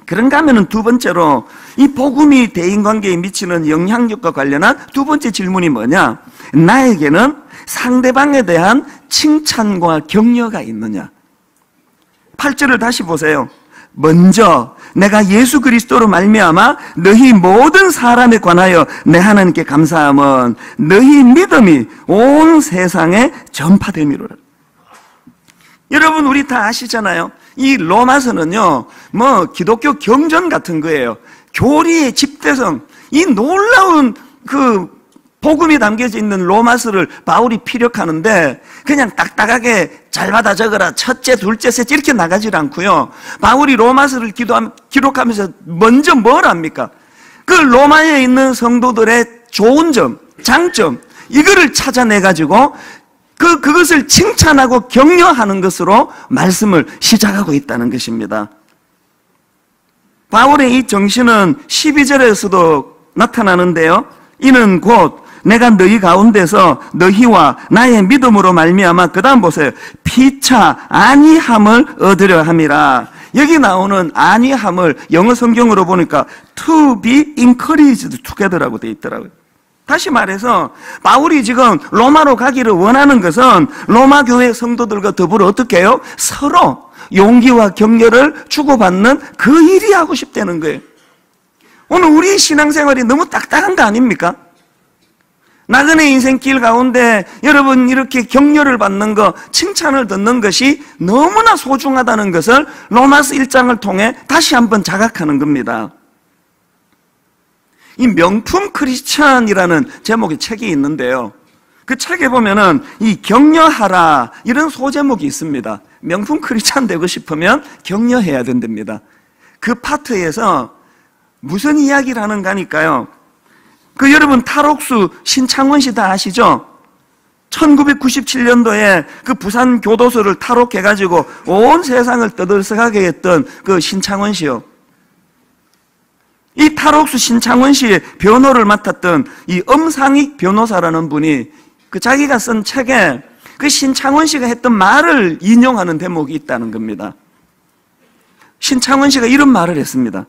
그런가 하면은 두 번째로 이 복음이 대인관계에 미치는 영향력과 관련한 두 번째 질문이 뭐냐? 나에게는 상대방에 대한 칭찬과 격려가 있느냐? 8절을 다시 보세요. 먼저 내가 예수 그리스도로 말미암아 너희 모든 사람에 관하여 내 하나님께 감사함은 너희 믿음이 온 세상에 전파됨이로라. 여러분, 우리 다 아시잖아요. 이 로마서는요, 기독교 경전 같은 거예요. 교리의 집대성, 이 놀라운 복음이 담겨져 있는 로마서를 바울이 피력하는데 그냥 딱딱하게 잘 받아 적어라, 첫째, 둘째, 셋째 이렇게 나가질 않고요. 바울이 로마서를 기록하면서 먼저 뭘 합니까? 그 로마에 있는 성도들의 좋은 점, 장점, 이거를 찾아내가지고 그것을 칭찬하고 격려하는 것으로 말씀을 시작하고 있다는 것입니다. 바울의 이 정신은 12절에서도 나타나는데요. 이는 곧 내가 너희 가운데서 너희와 나의 믿음으로 말미암아, 그 다음 보세요. 피차 안위함을 얻으려 함이라. 여기 나오는 안위함을 영어 성경으로 보니까 to be encouraged together라고 되어 있더라고요. 다시 말해서 바울이 지금 로마로 가기를 원하는 것은 로마 교회 성도들과 더불어 어떻게 해요? 서로 용기와 격려를 주고받는 그 일이 하고 싶다는 거예요. 오늘 우리 신앙생활이 너무 딱딱한 거 아닙니까? 나그네 인생길 가운데 여러분 이렇게 격려를 받는 것, 칭찬을 듣는 것이 너무나 소중하다는 것을 로마서 1장을 통해 다시 한번 자각하는 겁니다. 이 명품 크리스찬이라는 제목의 책이 있는데요. 그 책에 보면은 이 격려하라 이런 소제목이 있습니다. 명품 크리스찬 되고 싶으면 격려해야 된답니다. 그 파트에서 무슨 이야기를 하는가 하니까요. 여러분 탈옥수 신창원 씨 다 아시죠? 1997년도에 그 부산 교도소를 탈옥해가지고 온 세상을 떠들썩하게 했던 그 신창원 씨요. 이 탈옥수 신창원 씨의 변호를 맡았던 이 엄상익 변호사라는 분이 자기가 쓴 책에 그 신창원 씨가 했던 말을 인용하는 대목이 있다는 겁니다. 신창원 씨가 이런 말을 했습니다.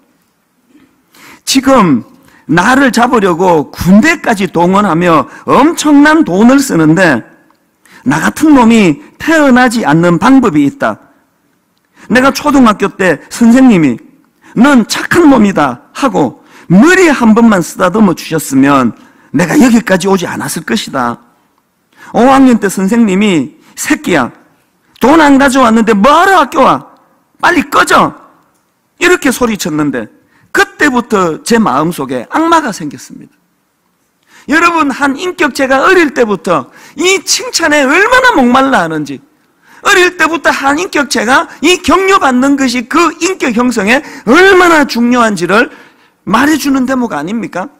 지금 나를 잡으려고 군대까지 동원하며 엄청난 돈을 쓰는데 나 같은 놈이 태어나지 않는 방법이 있다. 내가 초등학교 때 선생님이 넌 착한 놈이다 하고 머리 한 번만 쓰다듬어 주셨으면 내가 여기까지 오지 않았을 것이다. 5학년 때 선생님이 새끼야 돈 안 가져왔는데 뭐하러 학교 와? 빨리 꺼져! 이렇게 소리쳤는데 그때부터 제 마음속에 악마가 생겼습니다. 여러분, 한 인격체가 어릴 때부터 이 칭찬에 얼마나 목말라 하는지, 어릴 때부터 한 인격체가 이 격려받는 것이 그 인격 형성에 얼마나 중요한지를 말해주는 대목 아닙니까?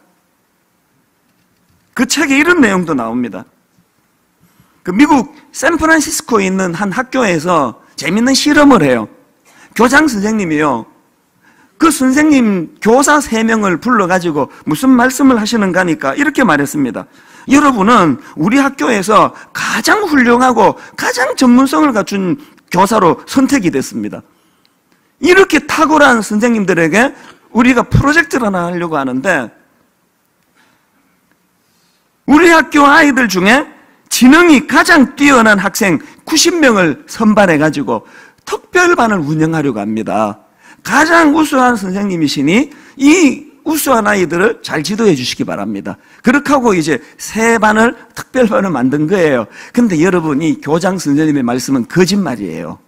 그 책에 이런 내용도 나옵니다. 미국 샌프란시스코에 있는 한 학교에서 재밌는 실험을 해요. 교장 선생님이요. 그 선생님 교사 3명을 불러가지고 무슨 말씀을 하시는가 하니까 이렇게 말했습니다. 여러분은 우리 학교에서 가장 훌륭하고 가장 전문성을 갖춘 교사로 선택이 됐습니다. 이렇게 탁월한 선생님들에게 우리가 프로젝트를 하나 하려고 하는데 우리 학교 아이들 중에 지능이 가장 뛰어난 학생 90명을 선발해가지고 특별반을 운영하려고 합니다. 가장 우수한 선생님이시니 이 우수한 아이들을 잘 지도해 주시기 바랍니다. 그렇게 하고 이제 새 반을 특별반을 만든 거예요. 근데 여러분, 이 교장 선생님의 말씀은 거짓말이에요.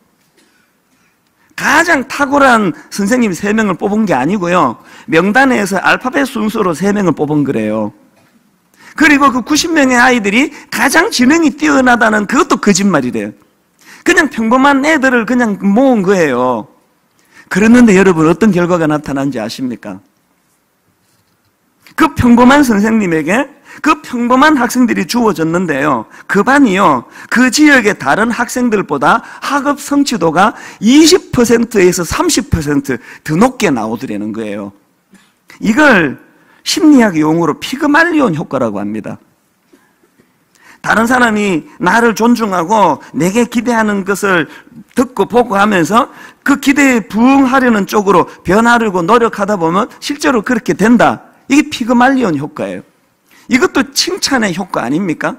가장 탁월한 선생님 3명을 뽑은 게 아니고요. 명단에서 알파벳 순서로 3명을 뽑은 거래요. 그리고 그 90명의 아이들이 가장 지능이 뛰어나다는 그것도 거짓말이래요. 그냥 평범한 애들을 그냥 모은 거예요. 그랬는데 여러분, 어떤 결과가 나타난지 아십니까? 그 평범한 선생님에게 그 평범한 학생들이 주어졌는데요. 그 반이요, 그 지역의 다른 학생들보다 학업 성취도가 20%에서 30% 더 높게 나오더라는 거예요. 이걸 심리학 용어로 피그말리온 효과라고 합니다. 다른 사람이 나를 존중하고 내게 기대하는 것을 듣고 보고 하면서 그 기대에 부응하려는 쪽으로 변하려고 노력하다 보면 실제로 그렇게 된다. 이게 피그말리온 효과예요. 이것도 칭찬의 효과 아닙니까?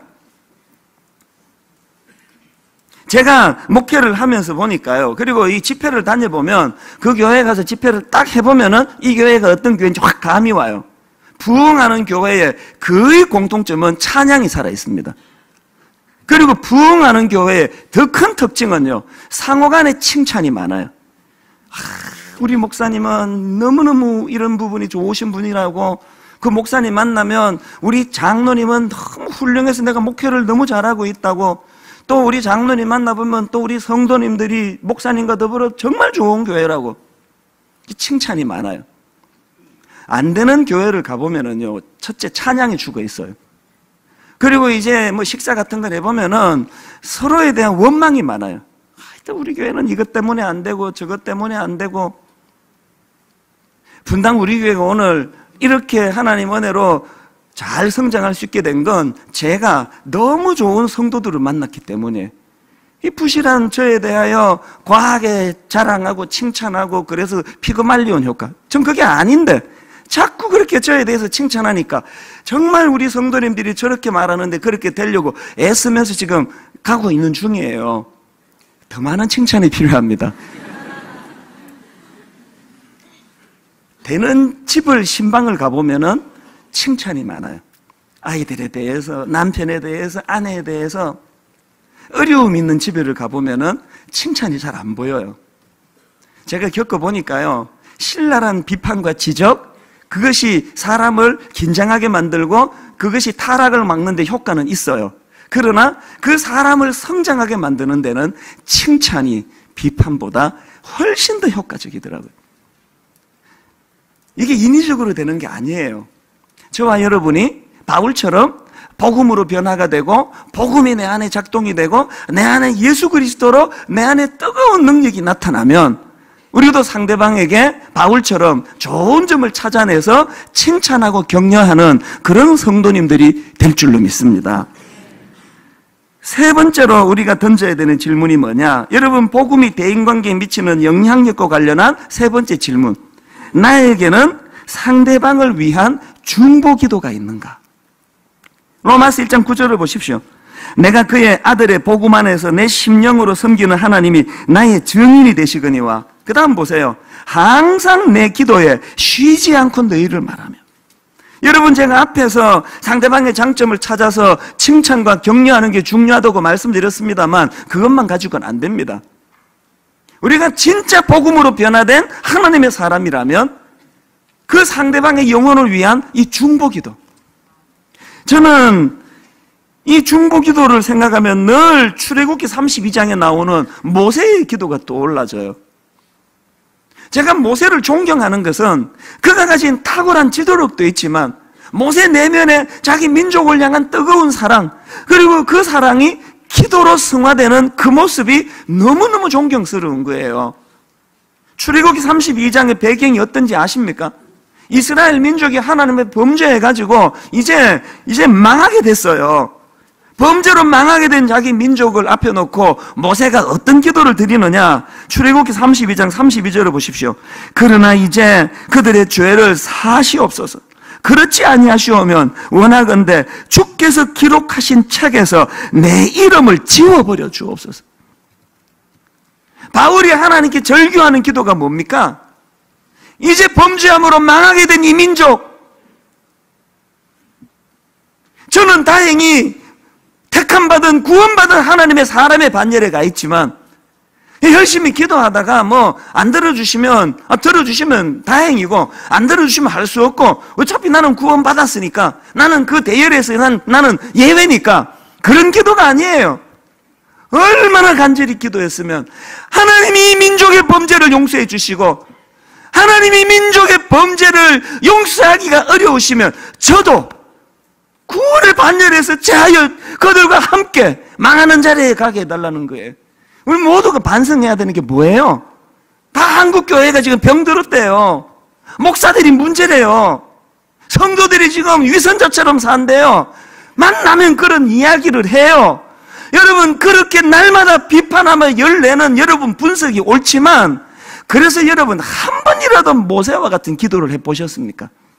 제가 목회를 하면서 보니까요. 그리고 이 집회를 다녀보면 그 교회에 가서 집회를 딱 해보면은 이 교회가 어떤 교회인지 확 감이 와요. 부흥하는 교회의 거의 공통점은 찬양이 살아있습니다. 그리고 부흥하는 교회의 더 큰 특징은요, 상호간에 칭찬이 많아요. 우리 목사님은 너무너무 이런 부분이 좋으신 분이라고, 그 목사님 만나면 우리 장로님은 너무 훌륭해서 내가 목회를 너무 잘하고 있다고, 또 우리 장로님 만나보면 또 우리 성도님들이 목사님과 더불어 정말 좋은 교회라고 칭찬이 많아요. 안 되는 교회를 가보면은요, 첫째 찬양이 죽어 있어요. 그리고 이제 뭐 식사 같은 걸 해보면은 서로에 대한 원망이 많아요. 하여튼 우리 교회는 이것 때문에 안 되고 저것 때문에 안 되고. 분당 우리 교회가 오늘 이렇게 하나님 은혜로 잘 성장할 수 있게 된 건 제가 너무 좋은 성도들을 만났기 때문에, 이 부실한 저에 대하여 과하게 자랑하고 칭찬하고 그래서 피그말리온 효과. 전 그게 아닌데 자꾸 그렇게 저에 대해서 칭찬하니까 정말 우리 성도님들이 저렇게 말하는데 그렇게 되려고 애쓰면서 지금 가고 있는 중이에요. 더 많은 칭찬이 필요합니다. 되는 집을 신방을 가보면은 칭찬이 많아요. 아이들에 대해서, 남편에 대해서, 아내에 대해서. 어려움 있는 집에를 가보면은 칭찬이 잘 안 보여요. 제가 겪어보니까요, 신랄한 비판과 지적, 그것이 사람을 긴장하게 만들고 그것이 타락을 막는 데 효과는 있어요. 그러나 그 사람을 성장하게 만드는 데는 칭찬이 비판보다 훨씬 더 효과적이더라고요. 이게 인위적으로 되는 게 아니에요. 저와 여러분이 바울처럼 복음으로 변화가 되고 복음이 내 안에 작동이 되고 내 안에 예수 그리스도로 내 안에 뜨거운 능력이 나타나면 우리도 상대방에게 바울처럼 좋은 점을 찾아내서 칭찬하고 격려하는 그런 성도님들이 될 줄로 믿습니다. 세 번째로 우리가 던져야 되는 질문이 뭐냐? 여러분, 복음이 대인관계에 미치는 영향력과 관련한 세 번째 질문. 나에게는 상대방을 위한 중보기도가 있는가? 로마서 1장 9절을 보십시오. 내가 그의 아들의 복음 안에서 내 심령으로 섬기는 하나님이 나의 증인이 되시거니와. 그 다음 보세요. 항상 내 기도에 쉬지 않고 너희를 말하며. 여러분, 제가 앞에서 상대방의 장점을 찾아서 칭찬과 격려하는 게 중요하다고 말씀드렸습니다만 그것만 가지고는 안 됩니다. 우리가 진짜 복음으로 변화된 하나님의 사람이라면 그 상대방의 영혼을 위한 이 중보기도. 저는 이 중보기도를 생각하면 늘 출애굽기 32장에 나오는 모세의 기도가 떠올라져요. 제가 모세를 존경하는 것은 그가 가진 탁월한 지도력도 있지만 모세 내면에 자기 민족을 향한 뜨거운 사랑, 그리고 그 사랑이 기도로 승화되는 그 모습이 너무너무 존경스러운 거예요. 출애굽기 32장의 배경이 어떤지 아십니까? 이스라엘 민족이 하나님의 범죄해가지고 이제 망하게 됐어요. 범죄로 망하게 된 자기 민족을 앞에 놓고 모세가 어떤 기도를 드리느냐? 출애굽기 32장 32절을 보십시오. 그러나 이제 그들의 죄를 사시옵소서. 그렇지 아니하시오면 원하건대 주께서 기록하신 책에서 내 이름을 지워버려 주옵소서. 바울이 하나님께 절규하는 기도가 뭡니까? 이제 범죄함으로 망하게 된 이 민족, 저는 다행히 택함받은 구원받은 하나님의 사람의 반열에 가 있지만 열심히 기도하다가 뭐 안 들어주시면 들어주시면 다행이고 안 들어주시면 할 수 없고 어차피 나는 구원받았으니까 나는 그 대열에서 나는 예외니까 그런 기도가 아니에요. 얼마나 간절히 기도했으면 하나님이 민족의 범죄를 용서해 주시고 하나님이 민족의 범죄를 용서하기가 어려우시면 저도 구원의 반열에서 제하여 그들과 함께 망하는 자리에 가게 해달라는 거예요. 우리 모두가 반성해야 되는 게 뭐예요? 다 한국 교회가 지금 병들었대요. 목사들이 문제래요. 성도들이 지금 위선자처럼 산대요. 만나면 그런 이야기를 해요. 여러분, 그렇게 날마다 비판하며 열내는 여러분 분석이 옳지만, 그래서 여러분 한 번이라도 모세와 같은 기도를 해보셨습니까?